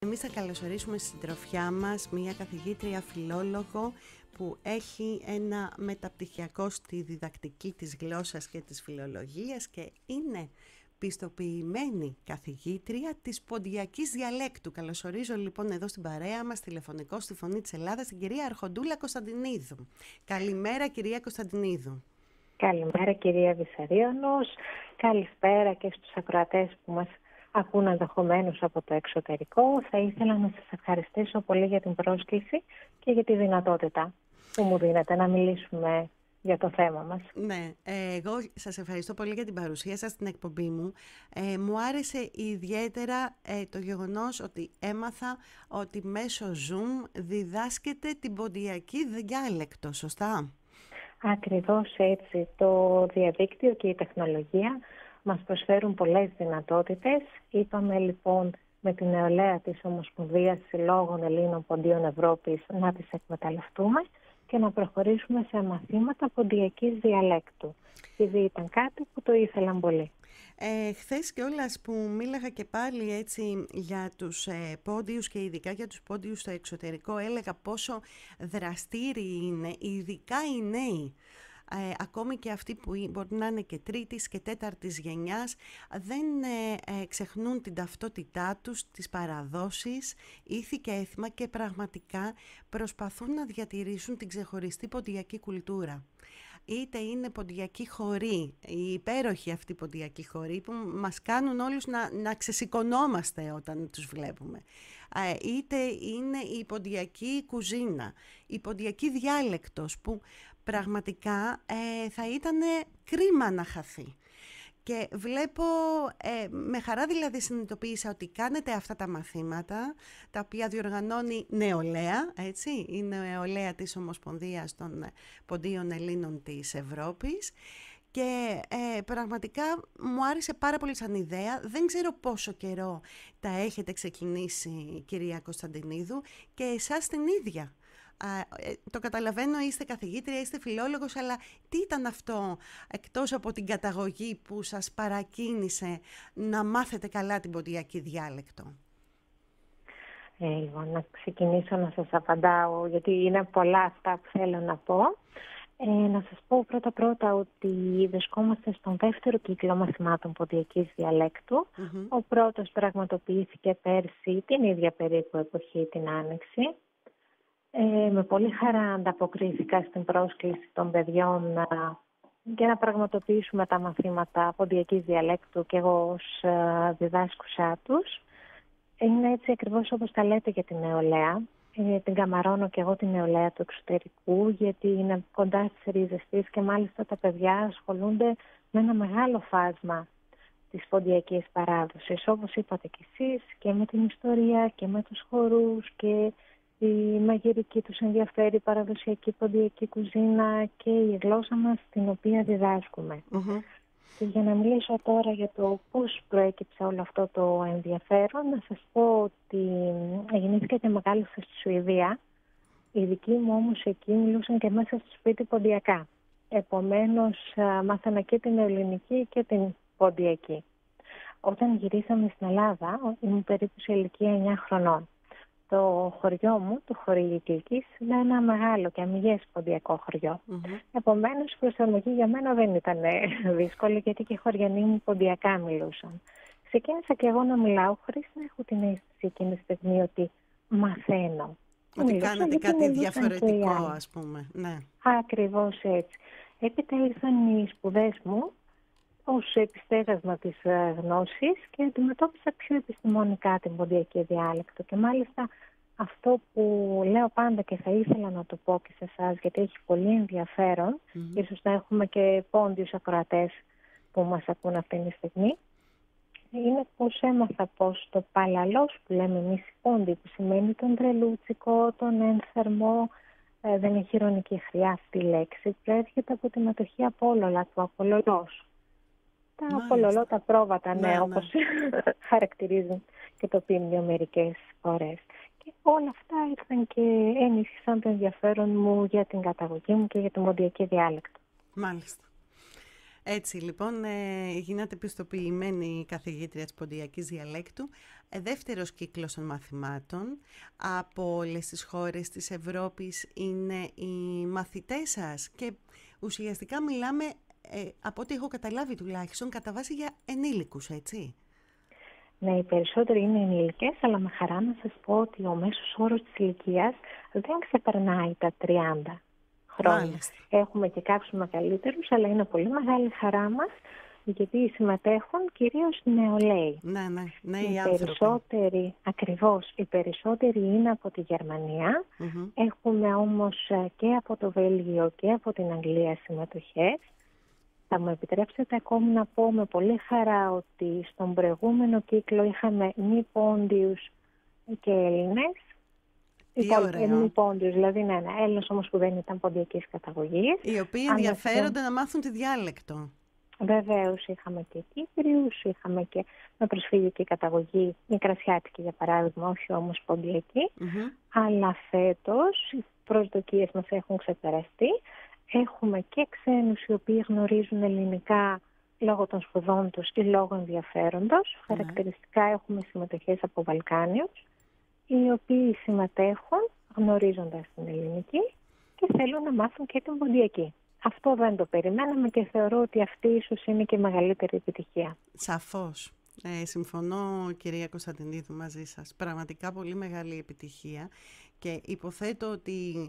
Εμείς θα καλωσορίσουμε στη συντροφιά μας μια καθηγήτρια φιλόλογο που έχει ένα μεταπτυχιακό στη διδακτική της γλώσσας και της φιλολογίας και είναι πιστοποιημένη καθηγήτρια της ποντιακής διαλέκτου. Καλωσορίζω λοιπόν εδώ στην παρέα μας, τηλεφωνικό στη Φωνή της Ελλάδας, την κυρία Αρχοντούλα Κωνσταντινίδου. Καλημέρα κυρία Κωνσταντινίδου. Καλημέρα κυρία Βυσαρίωνος. Καλησπέρα και στους ακροατές που μας ακούν ενδεχομένως από το εξωτερικό. Θα ήθελα να σας ευχαριστήσω πολύ για την πρόσκληση και για τη δυνατότητα που μου δίνετε να μιλήσουμε για το θέμα μας. Ναι, εγώ σας ευχαριστώ πολύ για την παρουσία σας στην εκπομπή μου. Μου άρεσε ιδιαίτερα το γεγονός ότι έμαθα ότι μέσω Zoom διδάσκεται την ποντιακή διάλεκτο, σωστά? Ακριβώς έτσι. Το διαδίκτυο και η τεχνολογία μας προσφέρουν πολλές δυνατότητες. Είπαμε λοιπόν με την νεολαία της Ομοσπονδίας Συλλόγων Ελλήνων Ποντίων Ευρώπης να τις εκμεταλλευτούμε και να προχωρήσουμε σε μαθήματα ποντιακής διαλέκτου. Επειδή ήταν κάτι που το ήθελαν πολύ. Χθες κιόλας που μίλαγα και πάλι έτσι για τους πόντιους και ειδικά για τους πόντιους στο εξωτερικό, έλεγα πόσο δραστήριοι είναι, ειδικά οι νέοι. Ακόμη και αυτοί που μπορεί να είναι και τρίτης και τέταρτης γενιάς, δεν ξεχνούν την ταυτότητά τους, τις παραδόσεις, ήθη και έθιμα και πραγματικά προσπαθούν να διατηρήσουν την ξεχωριστή ποντιακή κουλτούρα. Είτε είναι ποντιακοί χοροί, οι υπέροχοι αυτοί ποντιακοί χοροί που μας κάνουν όλους να ξεσηκωνόμαστε όταν τους βλέπουμε. Είτε είναι η ποντιακή κουζίνα, η ποντιακή διάλεκτος που πραγματικά θα ήταν κρίμα να χαθεί. Και βλέπω, με χαρά δηλαδή συνειδητοποίησα ότι κάνετε αυτά τα μαθήματα, τα οποία διοργανώνει νεολαία, έτσι, η νεολαία της Ομοσπονδίας των Ποντίων Ελλήνων της Ευρώπης. Και πραγματικά μου άρεσε πάρα πολύ σαν ιδέα. Δεν ξέρω πόσο καιρό τα έχετε ξεκινήσει, κυρία Κωνσταντινίδου, και εσάς την ίδια. Το καταλαβαίνω, είστε καθηγήτρια, είστε φιλόλογος, αλλά τι ήταν αυτό εκτός από την καταγωγή που σας παρακίνησε να μάθετε καλά την ποντιακή διάλεκτο? Λοιπόν, να ξεκινήσω να σας απαντάω, γιατί είναι πολλά αυτά που θέλω να πω. Να σας πω πρώτα ότι βρισκόμαστε στον δεύτερο κύκλο μαθημάτων ποντιακής διαλέκτου. Ο πρώτος πραγματοποιήθηκε πέρσι την ίδια περίπου εποχή, την Άνοιξη. Με πολύ χαρά ανταποκρίθηκα στην πρόσκληση των παιδιών για να πραγματοποιήσουμε τα μαθήματα ποντιακής διαλέκτου και εγώ ως διδάσκουσά τους. Είναι έτσι ακριβώς όπως τα λέτε για την νεολαία. Την καμαρώνω και εγώ την νεολαία του εξωτερικού, γιατί είναι κοντά στις ρίζες της και μάλιστα τα παιδιά ασχολούνται με ένα μεγάλο φάσμα της ποντιακής παράδοσης, όπως είπατε κι εσείς, και με την ιστορία και με τους χορούς και η μαγειρική τους ενδιαφέρει, η παραδοσιακή ποντιακή κουζίνα και η γλώσσα μας την οποία διδάσκουμε. Και για να μιλήσω τώρα για το πώς προέκυψε όλο αυτό το ενδιαφέρον, να σας πω ότι γεννήθηκα και μεγάλωσα στη Σουηδία. Οι δικοί μου όμως εκεί μιλούσαν και μέσα στο σπίτι ποντιακά. Επομένως μάθανα και την ελληνική και την ποντιακή. Όταν γυρίσαμε στην Ελλάδα, ήμουν περίπου σε ηλικία 9 χρονών. Το χωριό μου, το χωριό Κυκλικής, είναι ένα μεγάλο και αμυγές ποντιακό χωριό. Επομένως, η προσαρμογή για μένα δεν ήταν δύσκολη, γιατί και οι χωριανοί μου ποντιακά μιλούσαν. Ξεκίνησα και εγώ να μιλάω χωρίς να έχω την αίσθηση εκείνη τη στιγμή ότι μαθαίνω. Ότι κάνετε κάτι διαφορετικό, ας πούμε. Ναι. Ακριβώς έτσι. Έπειτα ήρθαν οι σπουδές μου ως επιστέγασμα της γνώσης και αντιμετώπισα πιο επιστημονικά την ποντιακή διάλεκτο. Και μάλιστα αυτό που λέω πάντα και θα ήθελα να το πω και σε εσάς, γιατί έχει πολύ ενδιαφέρον, ίσως να έχουμε και πόντιους ακροατές που μας ακούν αυτή τη στιγμή, είναι πως έμαθα πως το παλαλός που λέμε εμείς οι πόντιοι, που σημαίνει τον τρελούτσικο, τον ένθερμο, δεν έχει ειρωνική χρειά αυτή η λέξη, προέρχεται από τη μετοχή Απόλλωνα, του Απολολός. Τα Απολολό, τα πρόβατα, ναι, όπως χαρακτηρίζουν και το πίμνιο μερικές φορές. Και όλα αυτά ήρθαν και ενίσχυσαν το ενδιαφέρον μου για την καταγωγή μου και για την ποντιακή διάλεκτο. Μάλιστα. Έτσι λοιπόν γίνατε πιστοποιημένη καθηγήτρια της ποντιακής διαλέκτου, δεύτερος κύκλος των μαθημάτων. Από όλες τις χώρες της Ευρώπης είναι οι μαθητές σας και ουσιαστικά μιλάμε, από ό,τι έχω καταλάβει τουλάχιστον, κατά βάση για ενήλικους, έτσι. Ναι, οι περισσότεροι είναι ενήλικες, αλλά με χαρά να σας πω ότι ο μέσος όρος της ηλικίας δεν ξεπερνάει τα 30 χρόνια. Μάλιστα. Έχουμε και κάποιους μεγαλύτερους, αλλά είναι πολύ μεγάλη χαρά μας, γιατί συμμετέχουν κυρίως νεολαίοι. Ναι, οι περισσότεροι, ακριβώς, οι περισσότεροι είναι από τη Γερμανία. Έχουμε όμως και από το Βέλγιο και από την Αγγλία συμμετοχές. Θα μου επιτρέψετε ακόμη να πω με πολύ χαρά ότι στον προηγούμενο κύκλο είχαμε μη πόντιους και Έλληνες. Μη πόντιους, δηλαδή Έλληνες όμως που δεν ήταν ποντιακής καταγωγής. Οι οποίοι ενδιαφέρονται να μάθουν τη διάλεκτο. Βεβαίως, είχαμε και Κύπριους, είχαμε και με προσφυγική καταγωγή, μικρασιάτικη για παράδειγμα, όχι όμως ποντιακή. Αλλά φέτος οι προσδοκίες μας έχουν ξεπεραστεί. Έχουμε και ξένους οι οποίοι γνωρίζουν ελληνικά λόγω των σπουδών τους ή λόγω ενδιαφέροντος. Χαρακτηριστικά έχουμε συμμετοχές από Βαλκάνιους, οι οποίοι συμμετέχουν γνωρίζοντας την ελληνική και θέλουν να μάθουν και την ποντιακή. Αυτό δεν το περιμέναμε και θεωρώ ότι αυτή ίσως είναι και η μεγαλύτερη επιτυχία. Σαφώς. Συμφωνώ, κυρία Κωνσταντινίδου, μαζί σας. Πραγματικά πολύ μεγάλη επιτυχία και υποθέτω ότι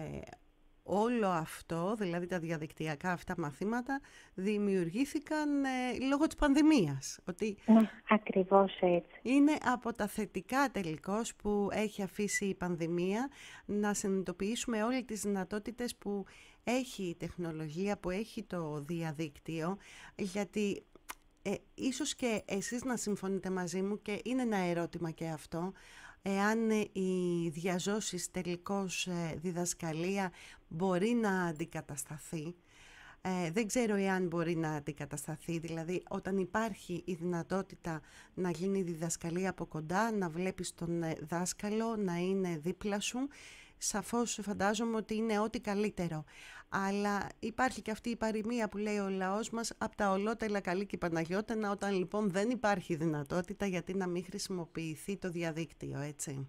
όλο αυτό, δηλαδή τα διαδικτυακά αυτά μαθήματα, δημιουργήθηκαν λόγω της πανδημίας. Ότι ναι, ακριβώς έτσι. Είναι από τα θετικά τελικώς που έχει αφήσει η πανδημία, να συνειδητοποιήσουμε όλες τις δυνατότητες που έχει η τεχνολογία, που έχει το διαδίκτυο, γιατί ίσως και εσείς να συμφωνείτε μαζί μου και είναι ένα ερώτημα και αυτό, εάν οι διαζώσεις τελικώς διδασκαλία μπορεί να αντικατασταθεί. Δεν ξέρω εάν μπορεί να αντικατασταθεί, δηλαδή όταν υπάρχει η δυνατότητα να γίνει διδασκαλία από κοντά, να βλέπεις τον δάσκαλο, να είναι δίπλα σου, σαφώς φαντάζομαι ότι είναι ό,τι καλύτερο. Αλλά υπάρχει και αυτή η παροιμία που λέει ο λαός μας, απ' τα ολότελα καλή και Παναγιώτενα, όταν λοιπόν δεν υπάρχει δυνατότητα, γιατί να μην χρησιμοποιηθεί το διαδίκτυο, έτσι.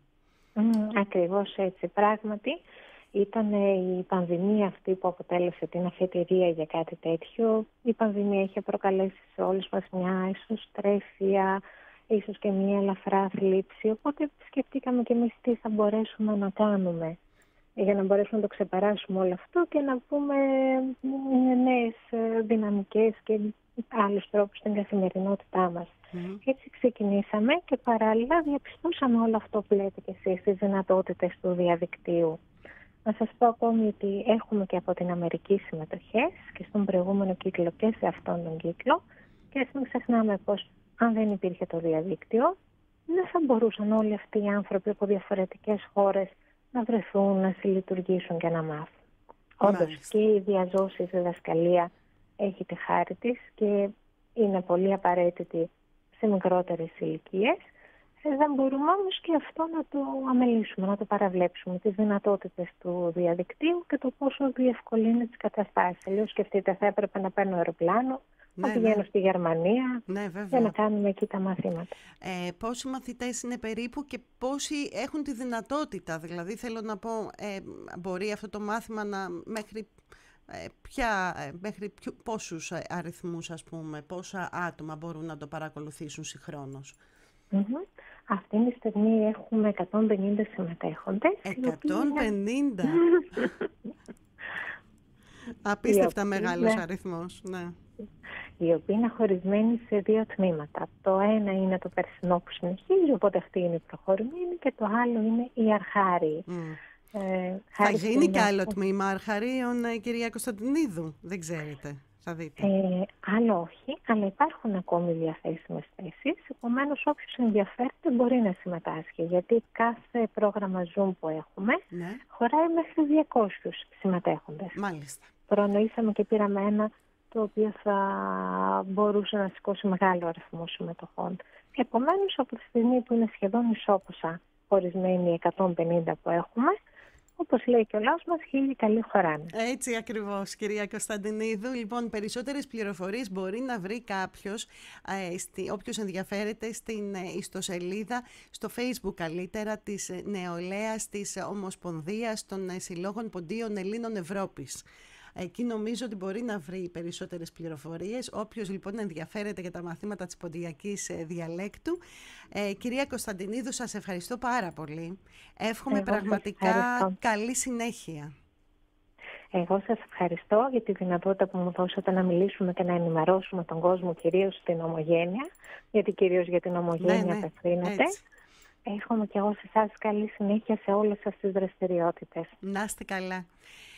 Ακριβώς έτσι. Πράγματι, ήταν η πανδημία αυτή που αποτέλεσε την αφετηρία για κάτι τέτοιο. Η πανδημία είχε προκαλέσει σε όλους μας μια ισοστρέφεια, ίσως και μια ελαφρά θλίψη. Οπότε σκεφτήκαμε και εμείς τι θα μπορέσουμε να κάνουμε για να μπορέσουμε να το ξεπεράσουμε όλο αυτό και να πούμε νέες δυναμικές και άλλους τρόπους στην καθημερινότητά μας. Έτσι ξεκινήσαμε και παράλληλα διαπιστώσαμε όλο αυτό που λέτε και εσείς, τις δυνατότητες του διαδικτύου. Να σας πω ακόμη ότι έχουμε και από την Αμερική συμμετοχές και στον προηγούμενο κύκλο και σε αυτόν τον κύκλο, και ας μην ξεχνάμε πως αν δεν υπήρχε το διαδίκτυο δεν θα μπορούσαν όλοι αυτοί οι άνθρωποι από διαφορετικές χώρες να βρεθούν, να συλλειτουργήσουν και να μάθουν. Όντως και η διαζώση διδασκαλία έχει τη χάρη της και είναι πολύ απαραίτητη σε μικρότερες ηλικίες. Δεν μπορούμε όμως και αυτό να το αμελήσουμε, να το παραβλέψουμε, τις δυνατότητες του διαδικτύου και το πόσο διευκολύνει τις καταστάσεις. Αλλιώς σκεφτείτε, θα έπρεπε να παίρνω αεροπλάνο, να πηγαίνω στη Γερμανία για να κάνουμε εκεί τα μαθήματα. Πόσοι μαθητές είναι περίπου και πόσοι έχουν τη δυνατότητα, δηλαδή θέλω να πω, μπορεί αυτό το μάθημα να μέχρι πόσους αριθμούς, ας πούμε, πόσα άτομα μπορούν να το παρακολουθήσουν συγχρόνως? Αυτή τη στιγμή έχουμε 150 συμμετέχοντες. 150! Απίστευτα μεγάλος αριθμός, ναι. Οι οποίοι είναι χωρισμένοι σε δύο τμήματα. Το ένα είναι το περσινό που συνεχίζει, οπότε αυτή είναι η προχωρημένη, και το άλλο είναι η αρχάριοι. Θα γίνει και άλλο τμήμα αρχαρίων, κυρία Κωνσταντινίδου, δεν ξέρετε? Θα δείτε. Άλλο όχι, αλλά υπάρχουν ακόμη διαθέσιμες θέσεις. Επομένως, όποιος ενδιαφέρεται μπορεί να συμμετάσχει, γιατί κάθε πρόγραμμα Zoom που έχουμε χωράει μέχρι 200 συμμετέχοντες. Μάλιστα. Προνοήσαμε και πήραμε ένα το οποίο θα μπορούσε να σηκώσει μεγάλο αριθμό συμμετοχών. Επομένως, από τη στιγμή που είναι σχεδόν ισόποσα ορισμένοι 150 που έχουμε, όπως λέει και ο λαός μας, χίλιοι καλοί χωράνε. Έτσι ακριβώς, κυρία Κωνσταντινίδου. Λοιπόν, περισσότερες πληροφορίες μπορεί να βρει κάποιος, όποιος ενδιαφέρεται, στην ιστοσελίδα, στο Facebook καλύτερα, της νεολαίας της Ομοσπονδίας των Συλλόγων Ποντίων Ελλήνων Ευρώπης. Εκεί νομίζω ότι μπορεί να βρει περισσότερες πληροφορίες. Όποιος λοιπόν ενδιαφέρεται για τα μαθήματα της ποντιακής διαλέκτου. Κυρία Κωνσταντινίδου, σας ευχαριστώ πάρα πολύ. Εύχομαι πραγματικά καλή συνέχεια. Εγώ σας ευχαριστώ για τη δυνατότητα που μου δώσατε να μιλήσουμε και να ενημερώσουμε τον κόσμο, κυρίως στην Ομογένεια, γιατί κυρίως για την Ομογένεια απευθύνεται. Εύχομαι και εγώ σε εσάς καλή συνέχεια σε όλες σας τις δραστηριότητες. Να είστε καλά.